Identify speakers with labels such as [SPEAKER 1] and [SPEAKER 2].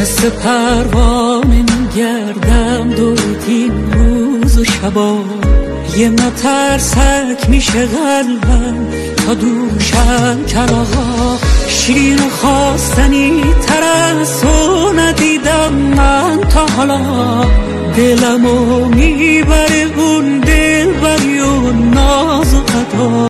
[SPEAKER 1] مثل پروانه میگردم دور این روز و شبا، یه مترسک میشه قلبم تا دوشم کلاغا. شیرین و خواستنی تر از تو ندیدم من تا حالا، دلمو میبره اون دلبری و ناز و عطا.